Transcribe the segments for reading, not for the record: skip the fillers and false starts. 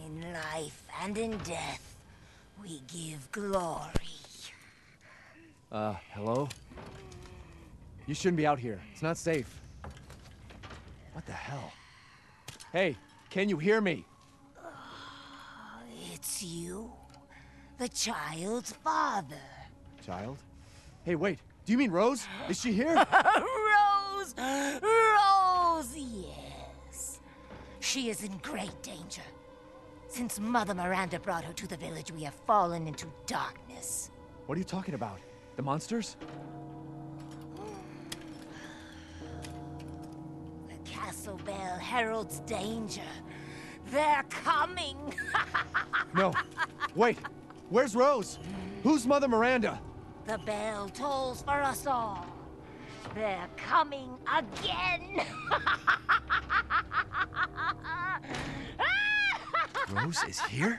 In life and in death, we give glory. Hello? You shouldn't be out here. It's not safe. What the hell? Hey, can you hear me? It's you, the child's father. Child? Hey, wait. Do you mean Rose? Is she here? Rose! Rose, yes. She is in great danger. Since Mother Miranda brought her to the village, we have fallen into darkness. What are you talking about? The monsters? The castle bell heralds danger. They're coming! No. Wait. Where's Rose? Who's Mother Miranda? The bell tolls for us all. They're coming again! Rose is here?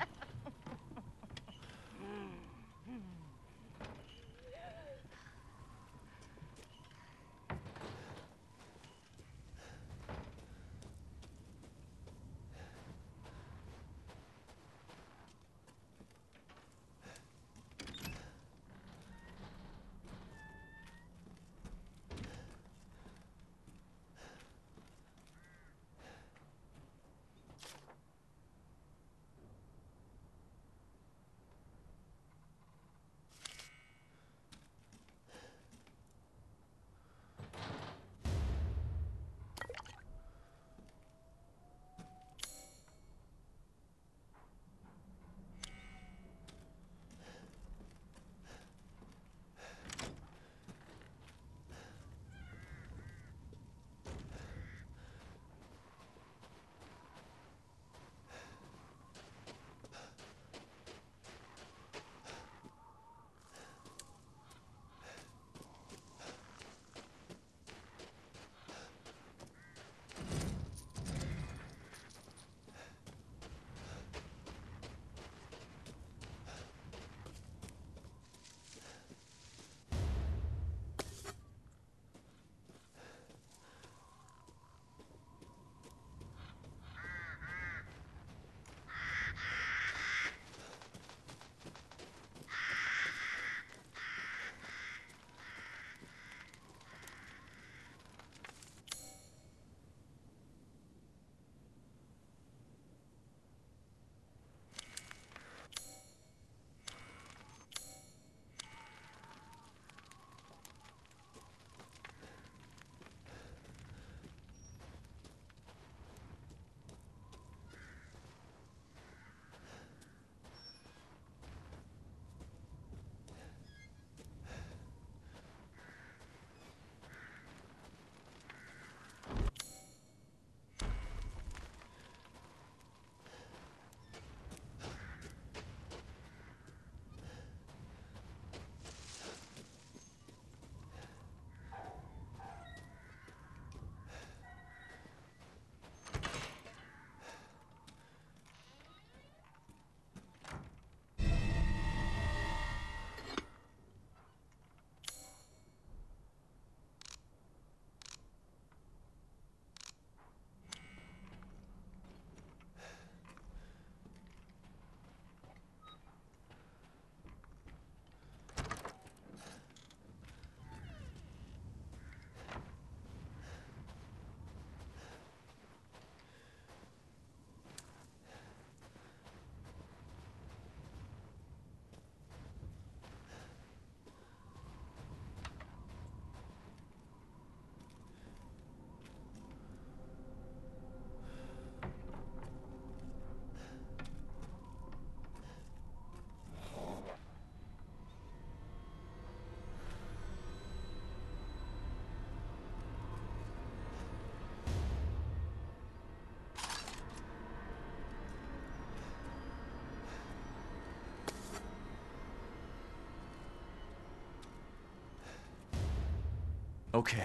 Okay.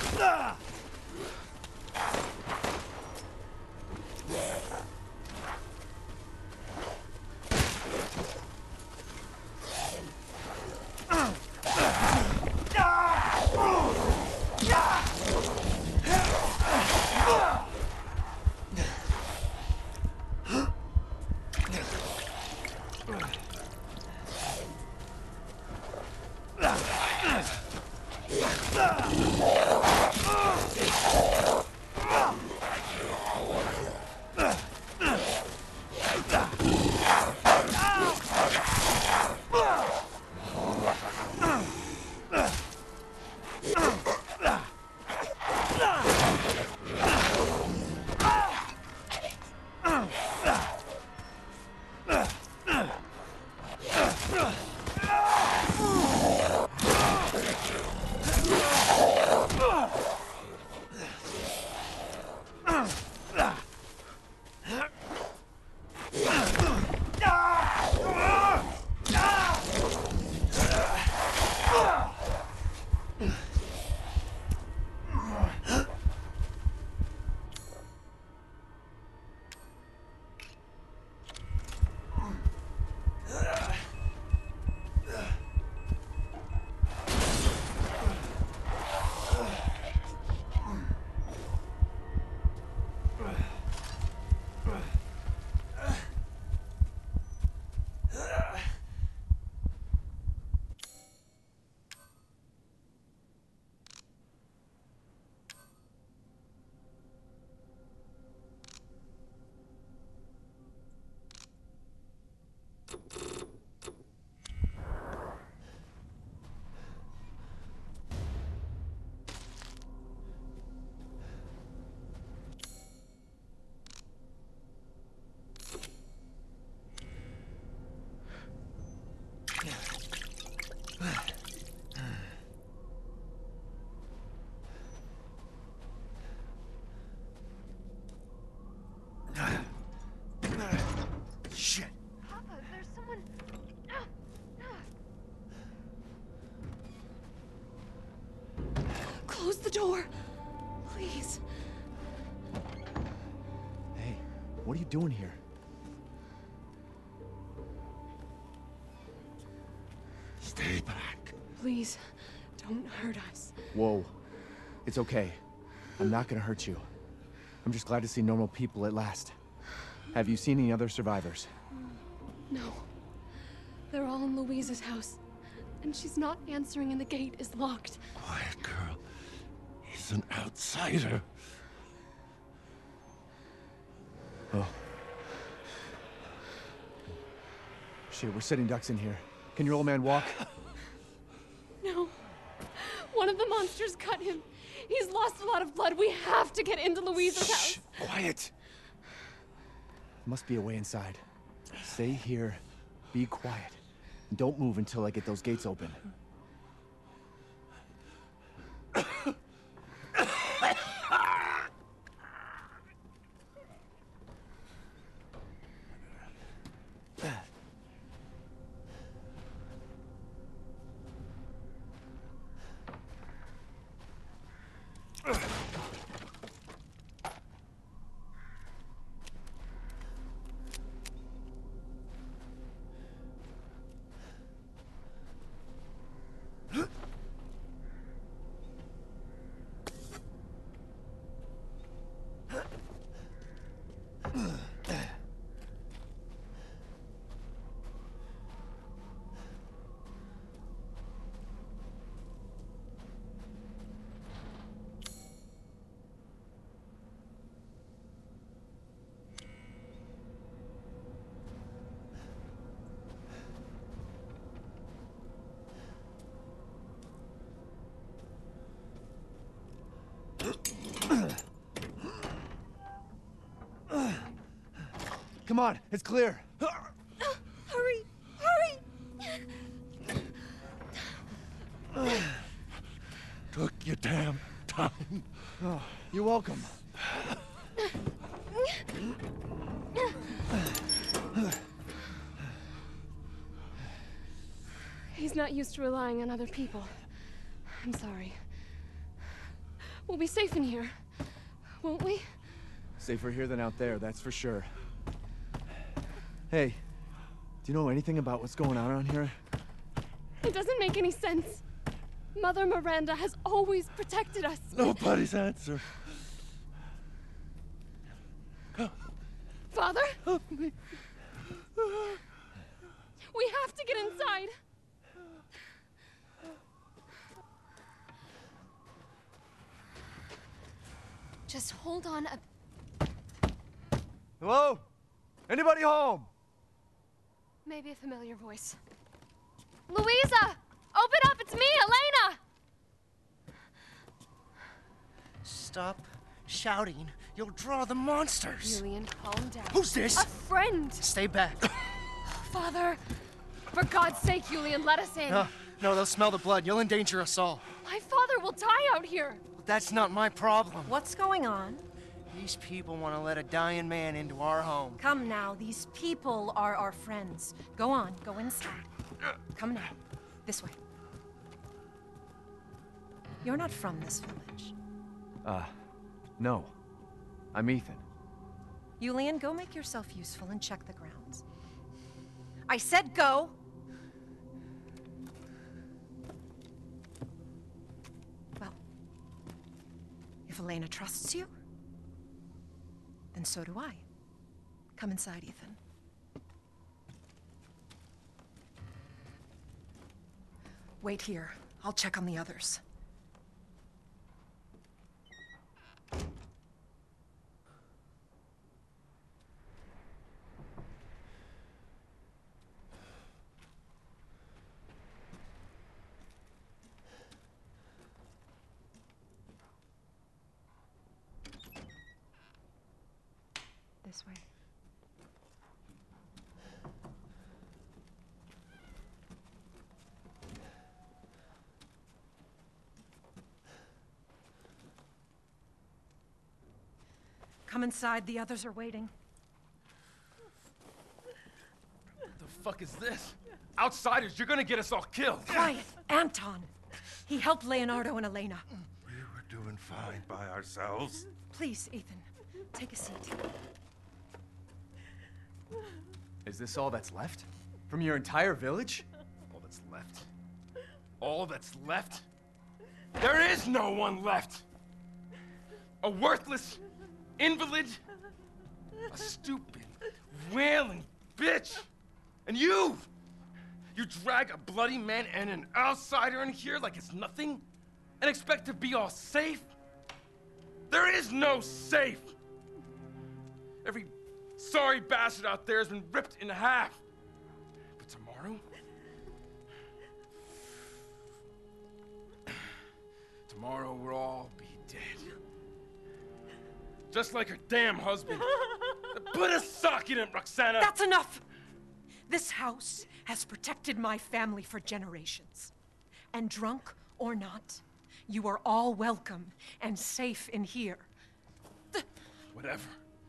Shit. Papa, there's someone. Close the door, please. Hey, what are you doing here? Stay back. Please, don't hurt us. Whoa. It's okay. I'm not gonna hurt you. I'm just glad to see normal people at last. Have you seen any other survivors? No. They're all in Louise's house. And she's not answering and the gate is locked. Quiet, girl. He's an outsider. Oh. Shit, we're sitting ducks in here. Can your old man walk? No. One of the monsters cut him. He's lost a lot of blood. We have to get into Louise's house. Quiet! Must be a way inside. Stay here, be quiet, and don't move until I get those gates open. Come on, it's clear. Hurry! Hurry! Took your damn time. Oh, you're welcome. He's not used to relying on other people. I'm sorry. We'll be safe in here, won't we? Safer here than out there, that's for sure. Hey, do you know anything about what's going on around here? It doesn't make any sense. Mother Miranda has always protected us. Nobody's answer. Father? Help me. We have to get inside. Just hold on a... Hello? Anybody home? Maybe a familiar voice. Louisa! Open up! It's me, Elena! Stop shouting. You'll draw the monsters. Julian, calm down. Who's this? A friend! Stay back. Father! For God's sake, Julian, let us in. No, they'll smell the blood. You'll endanger us all. My father will die out here. That's not my problem. What's going on? These people want to let a dying man into our home. Come now, these people are our friends. Go on, go inside. Come now, this way. You're not from this village. No. I'm Ethan. Julian, go make yourself useful and check the grounds. I said go! Well, if Elena trusts you, then so do I. Come inside, Ethan. Wait here. I'll check on the others. This way. Come inside, the others are waiting. What the fuck is this? Outsiders, you're gonna get us all killed. Quiet, Anton. He helped Leonardo and Elena. We were doing fine by ourselves. Please, Ethan, take a seat. Is this all that's left? From your entire village? All that's left. All that's left? There is no one left! A worthless invalid, a stupid, wailing bitch, and you drag a bloody man and an outsider in here like it's nothing, and expect to be all safe? There is no safe! Every sorry bastard out there has been ripped in half. But tomorrow we'll all be dead. Just like her damn husband. Put a sock in it, Roxana! That's enough! This house has protected my family for generations. And drunk or not, you are all welcome and safe in here. Whatever.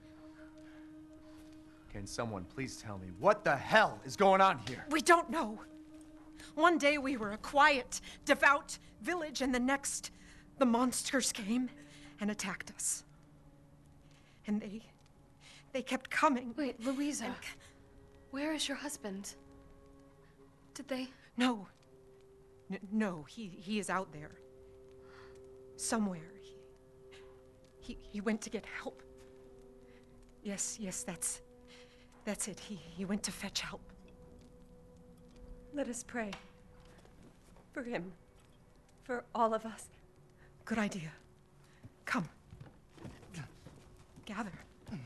Can someone please tell me what the hell is going on here? We don't know. One day we were a quiet, devout village, and the next, the monsters came and attacked us. And they kept coming. Wait, Louisa. Where is your husband? Did they? No. No, he is out there. Somewhere. He went to get help. Yes, that's it. He went to fetch help. Let us pray. For him. For all of us. Good idea. Come. Gather.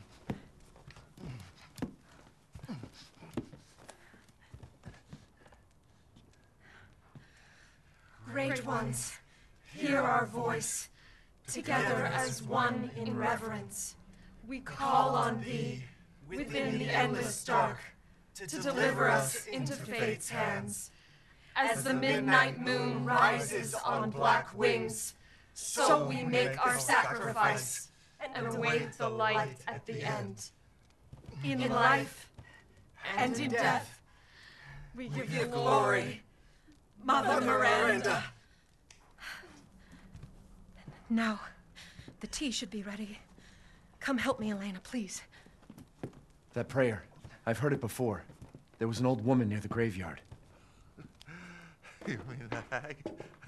Great ones, hear our voice. Together as one in reverence, we call on thee within the endless dark to deliver us into fate's hands. As the midnight moon rises on black wings, so we make our sacrifice and await the light at the end. In life and in death, we give you glory, Mother Miranda. Now, The tea should be ready. Come help me, Elena, please. That prayer. I've heard it before. There was an old woman near the graveyard. You mean the hag?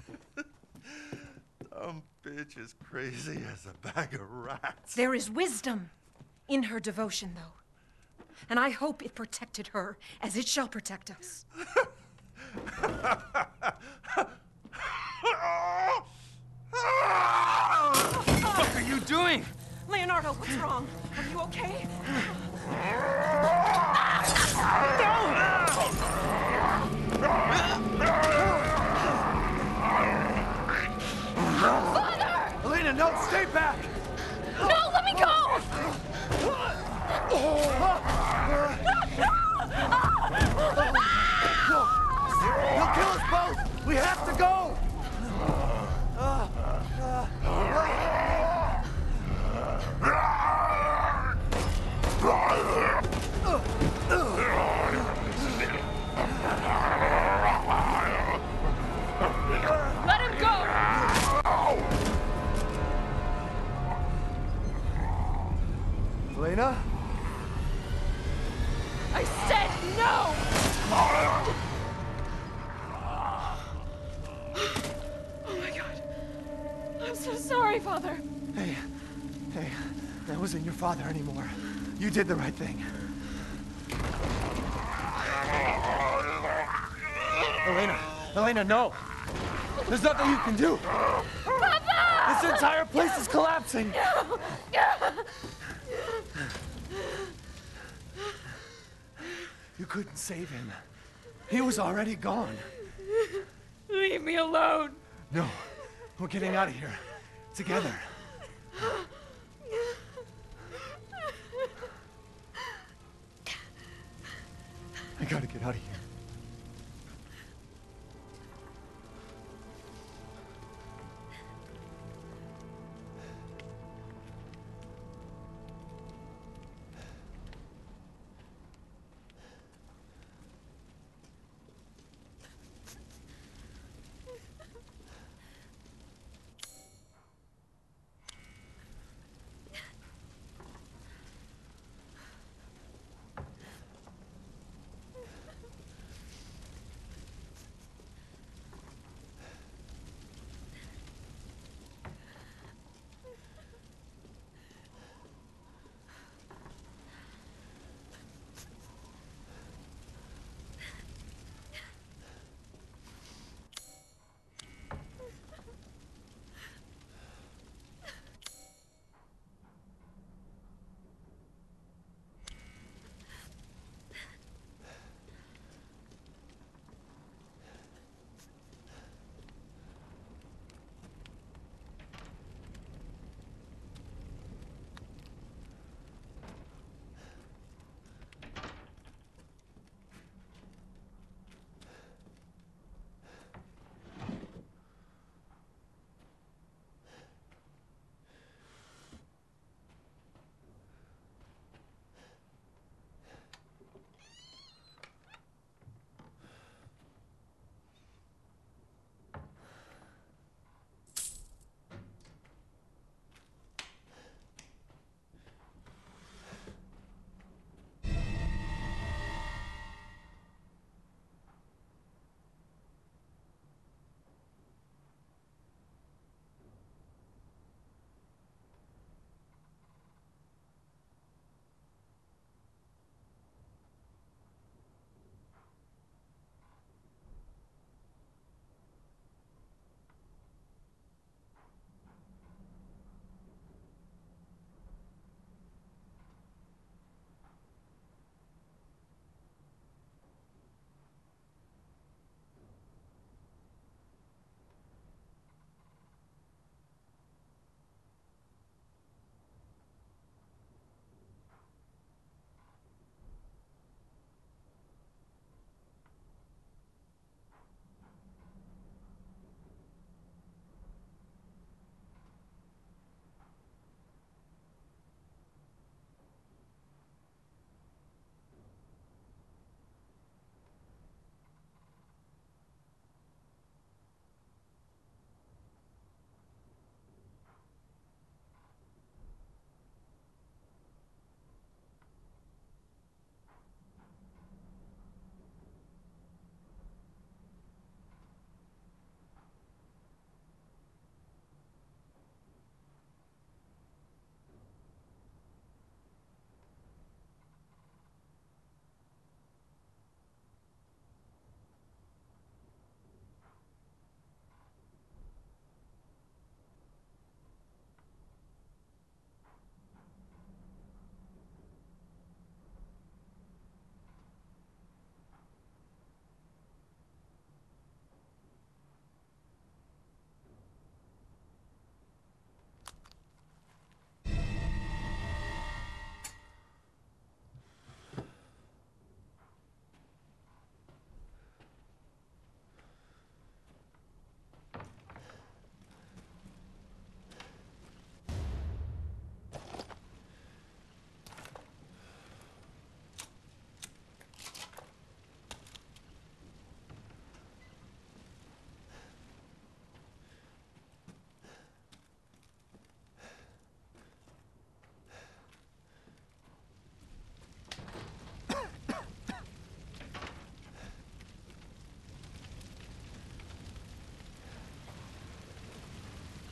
Dumb bitch is crazy as a bag of rats. There is wisdom in her devotion, though. And I hope it protected her as it shall protect us. What are you doing? Leonardo, what's wrong? Are you okay? Elena, no, stay back! No, let me go! He'll kill us both! We have to go! Let him go! Elena? I said no! Oh my God. I'm so sorry, Father. Hey, that wasn't your father anymore. You did the right thing. Elena, no! There's nothing you can do! Papa! This entire place is collapsing! You couldn't save him. He was already gone. Leave me alone. No, we're getting out of here. Together. I gotta get out of here.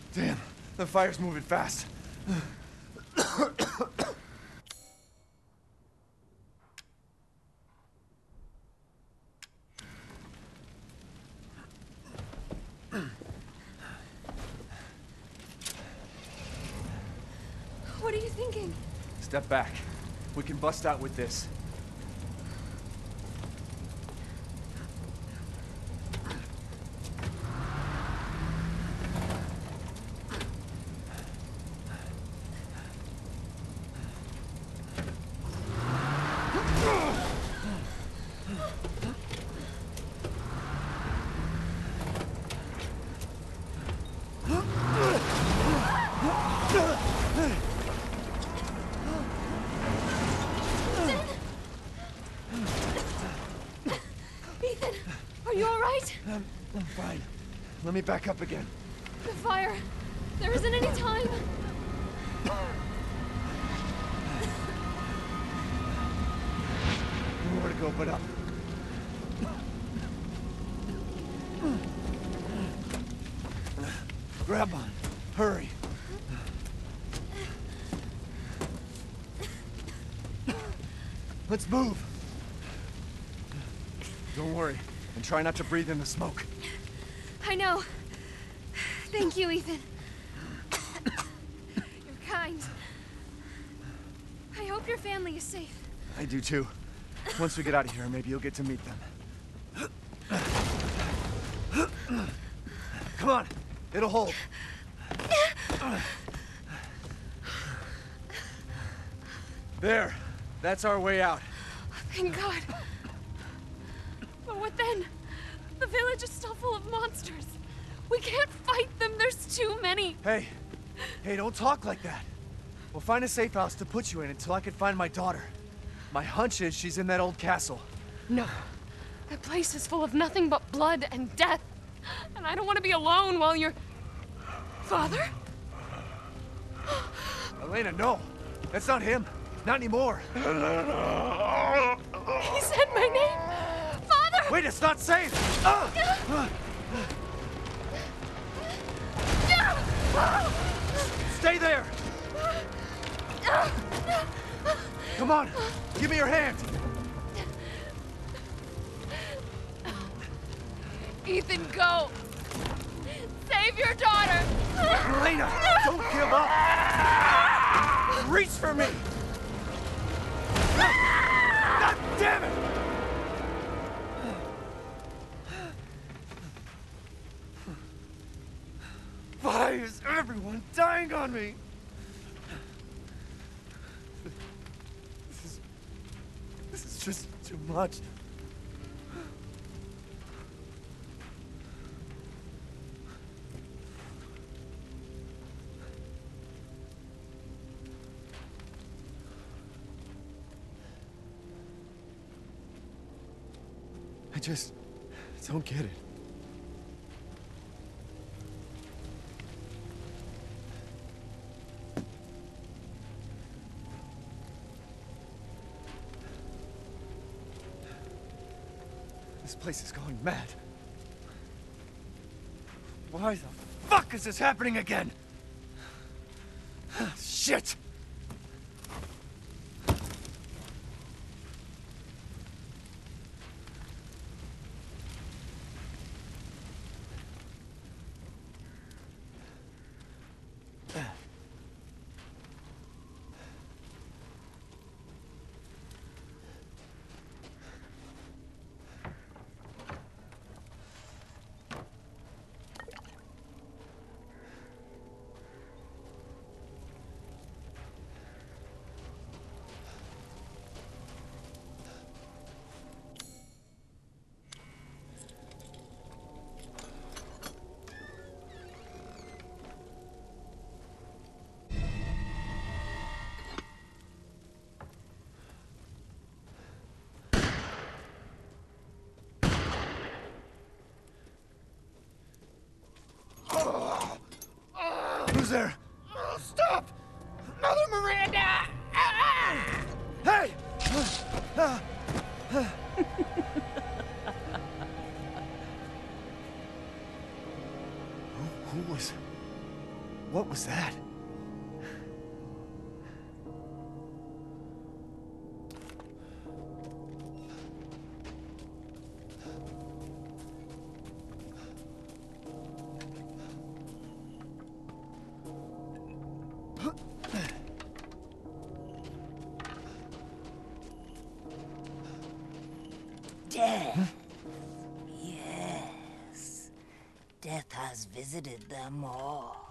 Damn, the fire's moving fast. What are you thinking? Step back. We can bust out with this. Ethan, are you all right? I'm fine. Let me back up again. The fire. There isn't any time. Nowhere to go but up. Grab on. Hurry. Let's move. Don't worry, and try not to breathe in the smoke. I know. Thank you, Ethan. You're kind. I hope your family is safe. I do too. Once we get out of here, maybe you'll get to meet them. Come on, it'll hold. There, that's our way out. Thank God. But what then? The village is still full of monsters. We can't fight them. There's too many. Hey, don't talk like that. We'll find a safe house to put you in until I can find my daughter. My hunch is she's in that old castle. No. That place is full of nothing but blood and death. And I don't want to be alone while you're... Father? Elena, no. That's not him. Not anymore. He said my name. Father! Wait, it's not safe! Stay there! Come on, give me your hand! Ethan, go! Save your daughter! Elena, don't give up! Reach for me! God damn it! Why is everyone dying on me? This is just too much. I just don't get it. This place is going mad. Why the fuck is this happening again? Shit! Death. Yes. Death has visited them all.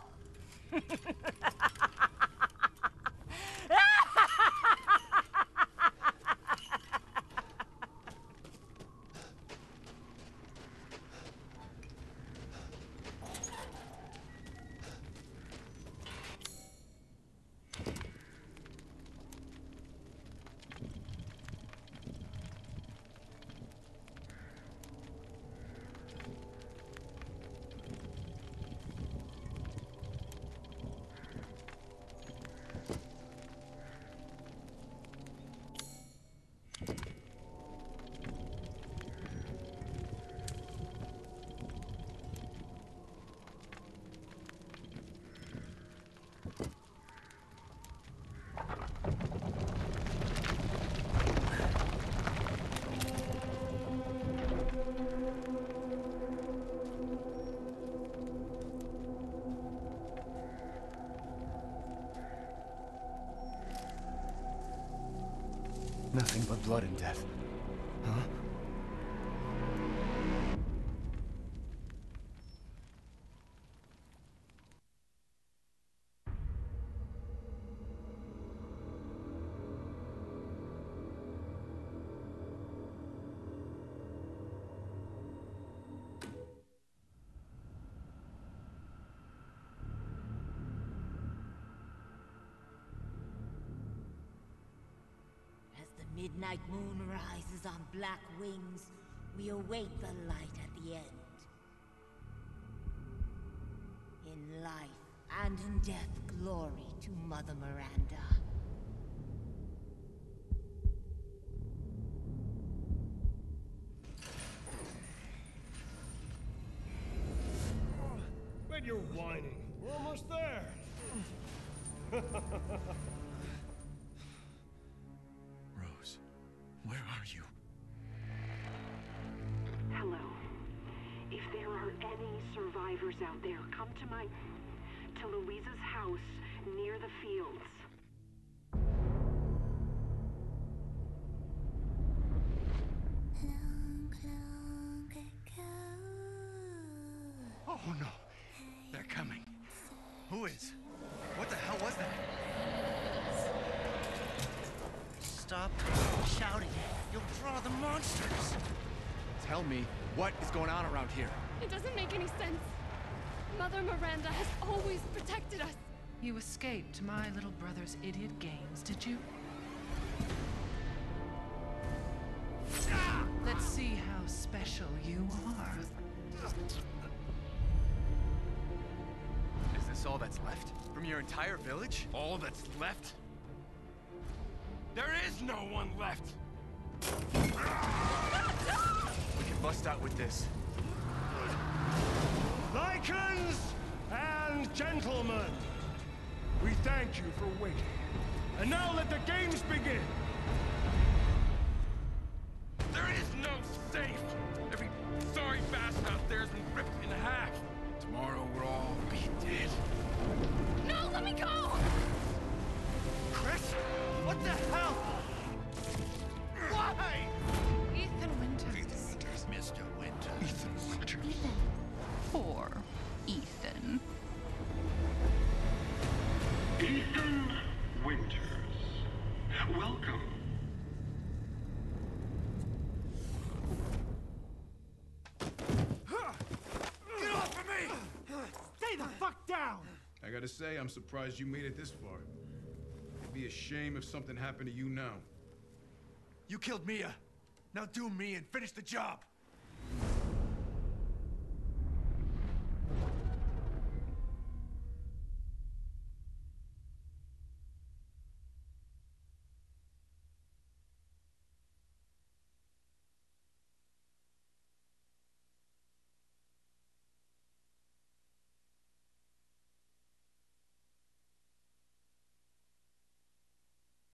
Nothing but blood and death. Huh? Midnight moon rises on black wings. We await the light at the end. In life and in death, glory to Mother Miranda. But you're whining. We're almost there. Rose, where are you? Hello. If there are any survivors out there, come to Louisa's house near the fields. Oh no, they're coming. Who is? What the hell was that? Stop shouting. You'll draw the monsters. Tell me, what is going on around here? It doesn't make any sense. Mother Miranda has always protected us. You escaped my little brother's idiot games, did you? Let's see how special you are. Is this all that's left? From your entire village? All that's left? There is no one left! We can bust out with this. Lycans and gentlemen, we thank you for waiting. And now let the games begin! There is no safe! Every sorry bastard out there has been ripped in half. Tomorrow we'll all be dead. No, let me go! Chris? What the hell? Why? Ethan Winters. Mr. Winter. Ethan Winters. Poor Ethan. Ethan Winters. Welcome. Get off of me! Stay the fuck down! I gotta say, I'm surprised you made it this far. It'd be a shame if something happened to you now. You killed Mia. Now do me and finish the job.